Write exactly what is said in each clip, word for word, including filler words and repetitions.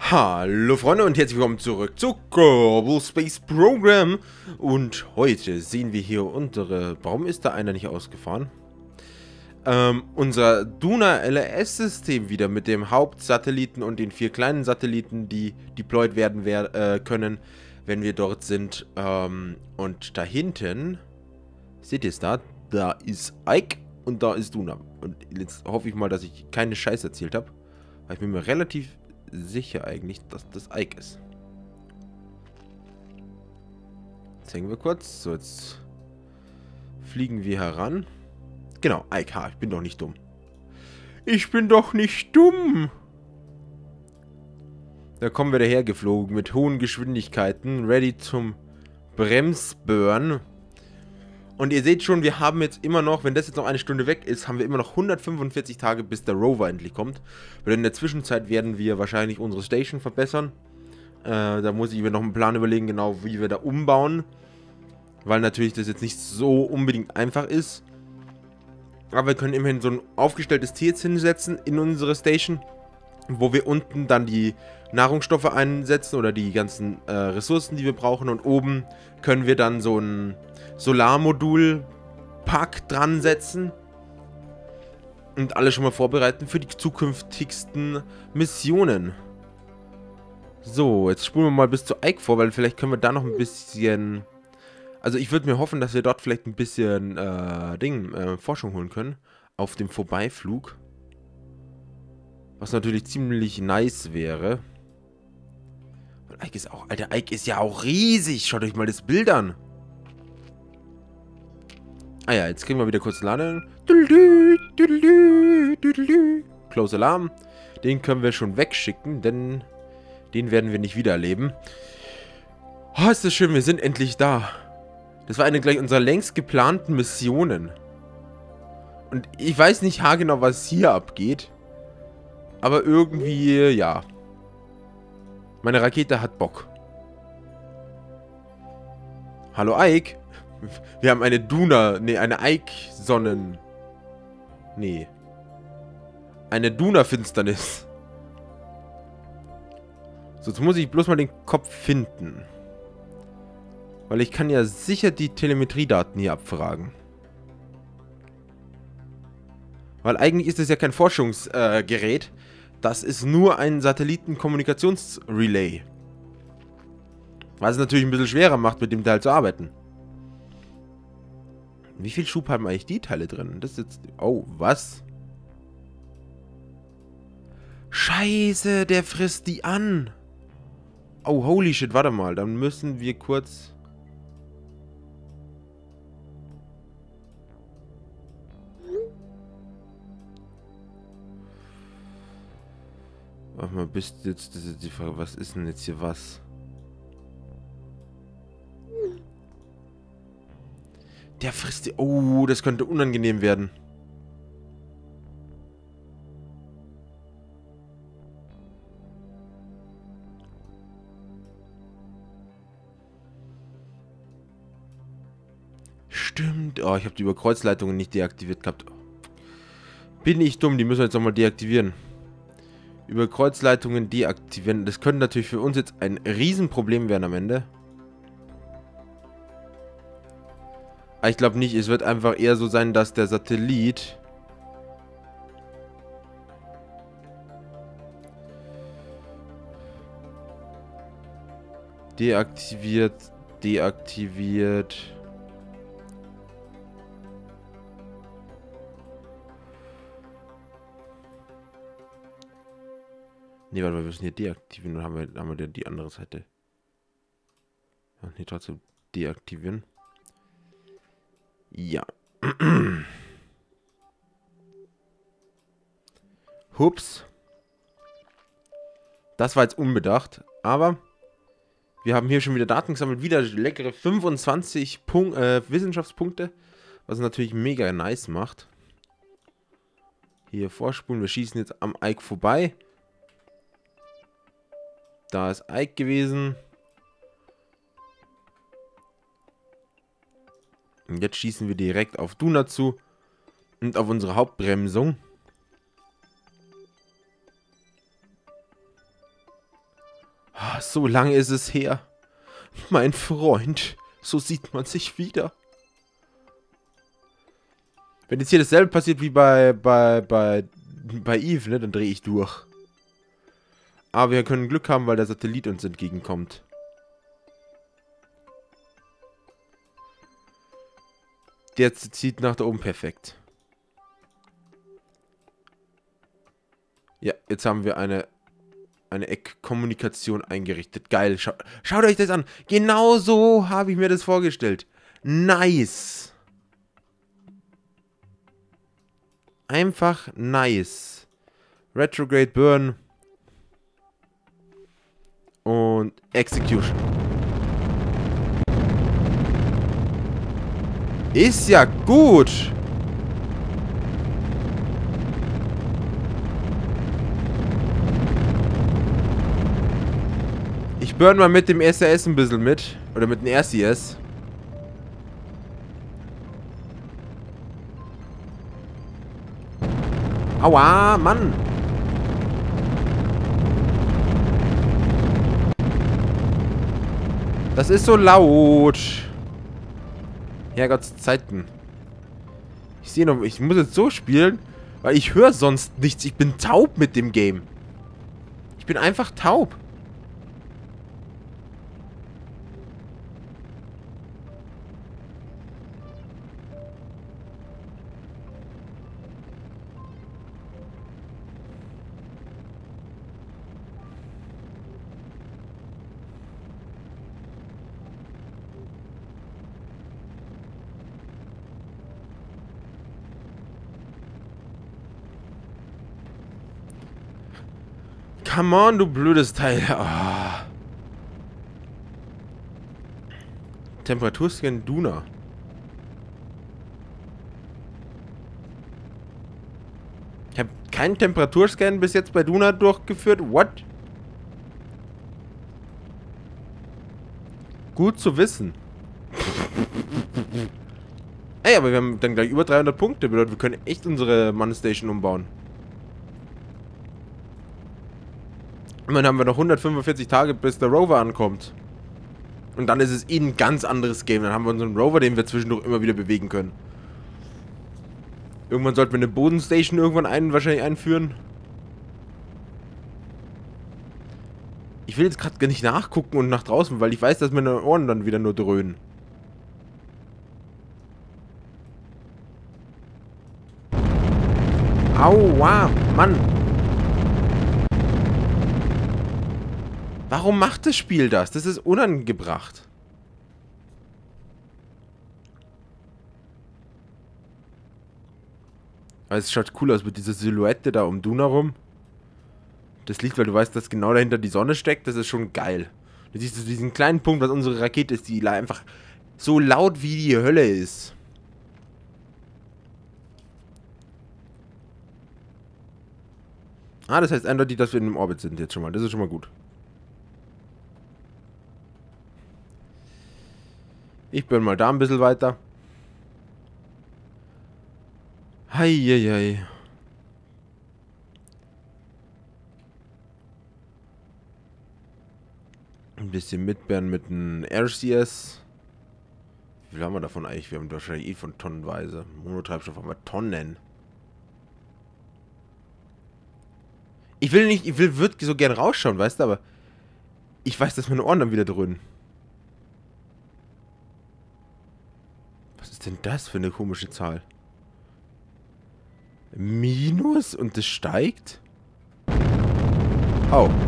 Hallo Freunde und herzlich willkommen zurück zu Kerbal Space Program. Und heute sehen wir hier unsere... Warum ist da einer nicht ausgefahren? Ähm, unser Duna L R S-System wieder mit dem Hauptsatelliten und den vier kleinen Satelliten, die deployed werden wer äh, können, wenn wir dort sind. Ähm, und da hinten, seht ihr es da? Da ist Ike und da ist Duna. Und jetzt hoffe ich mal, dass ich keine Scheiße erzählt habe. Weil ich bin mir relativ sicher eigentlich, dass das Ike ist. Jetzt hängen wir kurz. So, jetzt fliegen wir heran. Genau, Ike. Ha, ich bin doch nicht dumm. Ich bin doch nicht dumm. Da kommen wir daher geflogen mit hohen Geschwindigkeiten. Ready zum Bremsburn. Und ihr seht schon, wir haben jetzt immer noch, wenn das jetzt noch eine Stunde weg ist, haben wir immer noch hundertfünfundvierzig Tage, bis der Rover endlich kommt. Weil in der Zwischenzeit werden wir wahrscheinlich unsere Station verbessern. Äh, da muss ich mir noch einen Plan überlegen, genau wie wir da umbauen. Weil natürlich das jetzt nicht so unbedingt einfach ist. Aber wir können immerhin so ein aufgestelltes Tier jetzt hinsetzen in unsere Station, wo wir unten dann die Nahrungsstoffe einsetzen oder die ganzen äh, Ressourcen, die wir brauchen. Und oben können wir dann so ein Solarmodul-Pack dran setzen und alle schon mal vorbereiten für die zukünftigsten Missionen. So, jetzt spulen wir mal bis zu Ike vor, weil vielleicht können wir da noch ein bisschen... Also ich würde mir hoffen, dass wir dort vielleicht ein bisschen äh, Ding, äh, Forschung holen können auf dem Vorbeiflug. Was natürlich ziemlich nice wäre. Und Ike ist auch... Alter, Ike ist ja auch riesig. Schaut euch mal das Bild an. Ah ja, jetzt kriegen wir wieder kurz Ladung. Close Alarm. Den können wir schon wegschicken, denn den werden wir nicht wieder erleben. Oh, ist das schön, wir sind endlich da. Das war eine gleich unserer längst geplanten Missionen. Und ich weiß nicht haargenau, was hier abgeht. Aber irgendwie, ja. Meine Rakete hat Bock. Hallo Ike. Wir haben eine Duna, nee, eine Ike-Sonnen... Nee. Eine Duna-Finsternis. So, jetzt muss ich bloß mal den Kopf finden. Weil ich kann ja sicher die Telemetriedaten hier abfragen. Weil eigentlich ist das ja kein Forschungsgerät. Äh, das ist nur ein Satellitenkommunikationsrelay. Was es natürlich ein bisschen schwerer macht, mit dem Teil zu arbeiten. Wie viel Schub haben eigentlich die Teile drin? Das ist jetzt... Oh, was? Scheiße, der frisst die an. Oh, holy shit, warte mal. Dann müssen wir kurz... Warte mal, bis jetzt... Das ist die Frage, was ist denn jetzt hier was? Der frisst die... Oh, das könnte unangenehm werden. Stimmt. Oh, ich habe die Überkreuzleitungen nicht deaktiviert gehabt. Bin ich dumm, die müssen wir jetzt nochmal deaktivieren. Überkreuzleitungen deaktivieren. Das könnte natürlich für uns jetzt ein Riesenproblem werden am Ende. Aber ich glaube nicht, es wird einfach eher so sein, dass der Satellit deaktiviert, deaktiviert. Ne, warte mal, wir müssen hier deaktivieren, dann haben wir, haben wir die andere Seite. Ja, hier trotzdem deaktivieren. Ja. Hups. Das war jetzt unbedacht. Aber wir haben hier schon wieder Daten gesammelt. Wieder leckere fünfundzwanzig Punkt, äh, Wissenschaftspunkte. Was natürlich mega nice macht. Hier vorspulen. Wir schießen jetzt am Ike vorbei. Da ist Ike gewesen. Und jetzt schießen wir direkt auf Duna zu. Und auf unsere Hauptbremsung. so lange ist es her. Mein Freund, so sieht man sich wieder. Wenn jetzt hier dasselbe passiert wie bei, bei, bei, bei Eve, ne, dann drehe ich durch. Aber wir können Glück haben, weil der Satellit uns entgegenkommt. Der zieht nach da oben perfekt. Ja, jetzt haben wir eine, eine Eckkommunikation eingerichtet. Geil, Schau, schaut euch das an. Genau so habe ich mir das vorgestellt. Nice. Einfach nice. Retrograde Burn. Und Execution. Ist ja gut. Ich burn mal mit dem S R S ein bisschen mit. Oder mit dem R C S. Aua, Mann. Das ist so laut. Herrgottszeiten. Ich sehe noch, ich muss jetzt so spielen, weil ich höre sonst nichts. Ich bin taub mit dem Game. Ich bin einfach taub. Come on, du blödes Teil. Oh. Temperaturscan Duna. Ich habe keinen Temperaturscan bis jetzt bei Duna durchgeführt. What? Gut zu wissen. Ey, aber wir haben dann gleich über dreihundert Punkte. Bedeutet, wir können echt unsere Mannstation umbauen. Und dann haben wir noch hundertfünfundvierzig Tage, bis der Rover ankommt. Und dann ist es eh ein ganz anderes Game. Dann haben wir unseren Rover, den wir zwischendurch immer wieder bewegen können. Irgendwann sollten wir eine Bodenstation irgendwann einen wahrscheinlich einführen. Ich will jetzt gerade gar nicht nachgucken und nach draußen, weil ich weiß, dass meine Ohren dann wieder nur dröhnen. Aua, Mann. Warum macht das Spiel das? Das ist unangebracht. Aber es schaut cool aus mit dieser Silhouette da um Duna rum. Das liegt, weil du weißt, dass genau dahinter die Sonne steckt. Das ist schon geil. Du siehst diesen kleinen Punkt, was unsere Rakete ist, die einfach so laut wie die Hölle ist. Ah, das heißt eindeutig, dass wir in dem Orbit sind jetzt schon mal. Das ist schon mal gut. Ich bin mal da ein bisschen weiter. Heieiei. Ein bisschen mitbären mit einem R C S. Wie viel haben wir davon eigentlich? Wir haben wahrscheinlich eh von tonnenweise. Monotreibstoff haben wir Tonnen. Ich will nicht, ich will, würde so gern rausschauen, weißt du, aber ich weiß, dass meine Ohren dann wieder dröhnen. Was ist denn das für eine komische Zahl? Minus und das steigt? Oh.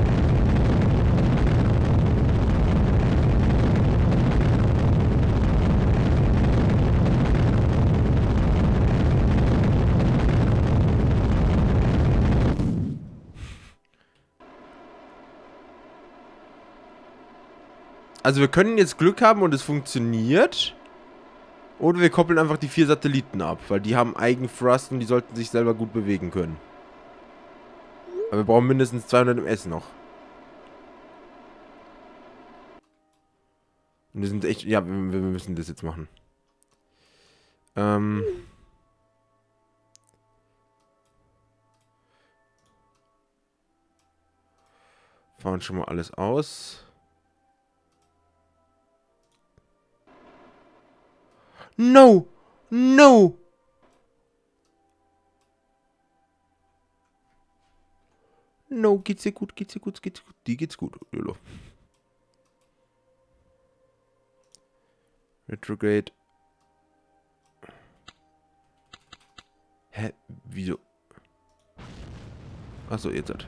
Also wir können jetzt Glück haben und es funktioniert. Oder wir koppeln einfach die vier Satelliten ab, weil die haben Eigen-Thrust und die sollten sich selber gut bewegen können. Aber wir brauchen mindestens zweihundert M S noch. Und wir sind echt... Ja, wir, wir müssen das jetzt machen. Ähm... Fahren schon mal alles aus. No! No! No, geht's dir gut, geht's dir gut, geht's dir gut. Die geht's gut. Lolo. Retrograde. Hä? Wieso? Achso, jetzt hat.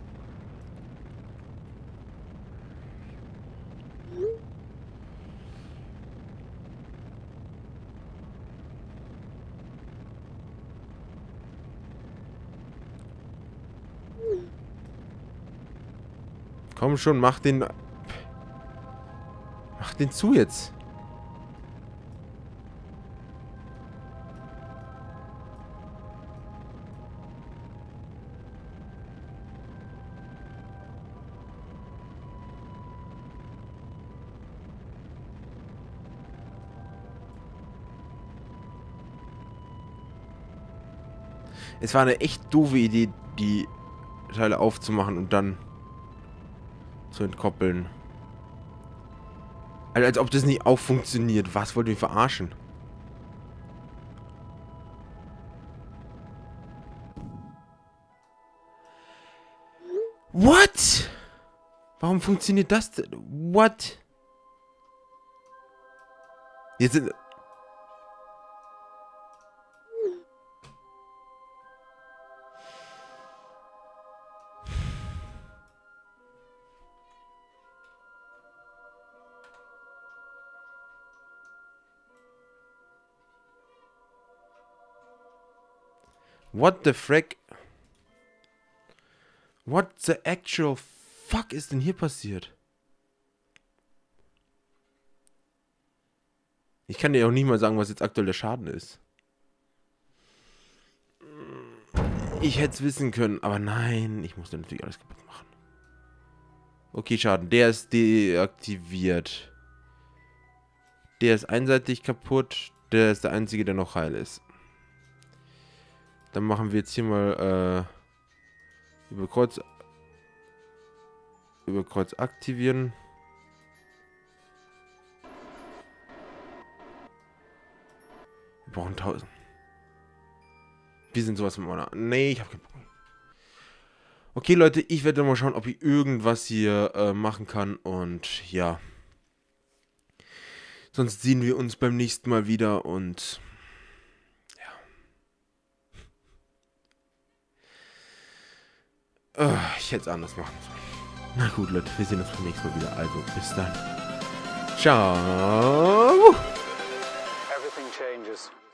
Komm schon, mach den... Mach den zu jetzt. Es war eine echt doofe Idee, die Teile aufzumachen und dann zu entkoppeln. Also, als ob das nicht auch funktioniert. Was wollt ihr mich verarschen? What? Warum funktioniert das denn? What? Jetzt sind... What the frick? What the actual fuck ist denn hier passiert? Ich kann dir auch nicht mal sagen, was jetzt aktuell der Schaden ist. Ich hätte es wissen können, aber nein, ich muss dann natürlich alles kaputt machen. Okay, Schaden. Der ist deaktiviert. Der ist einseitig kaputt. Der ist der einzige, der noch heil ist. Dann machen wir jetzt hier mal äh, über Kreuz über Kreuz aktivieren. Wir brauchen tausend. Wir sind sowas mit meiner... Nee, ich habe keinen Bock. Okay, Leute, ich werde mal schauen, ob ich irgendwas hier äh, machen kann. Und ja. Sonst sehen wir uns beim nächsten Mal wieder und... Uh, ich hätte es anders machen sollen. Na gut, Leute, wir sehen uns beim nächsten Mal wieder. Also, bis dann. Ciao. Everything changes.